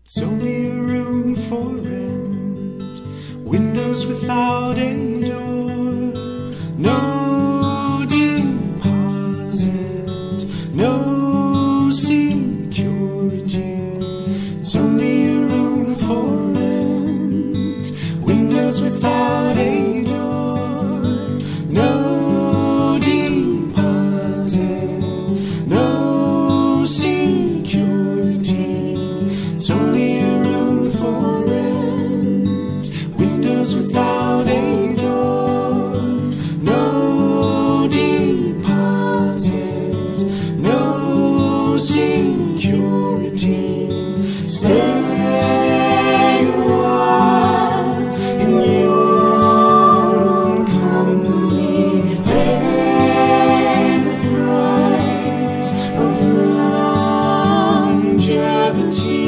It's only a room for rent, windows without a door, no deposit, no security. It's only a room for rent, windows without a door, no deposit, no security. It's only a room for rent, windows without a door, no deposit, no security. Stay a while in your own company, pay the price of longevity.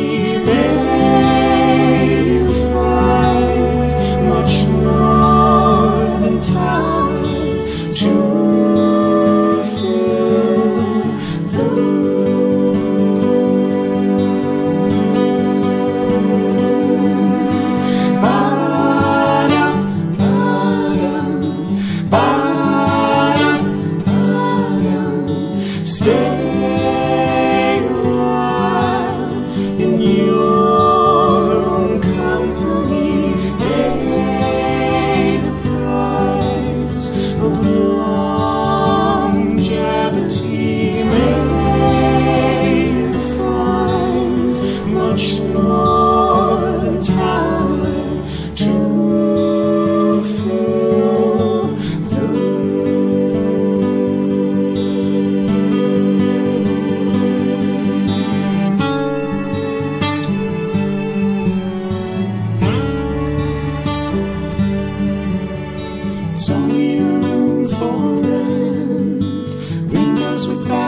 To fill the room. Ba-dum, ba-dum, ba-dum, ba-dum. Stay a while in your own company. Pay the price of longevity. May you find much more than time to fill the It's only a room for rent, windows without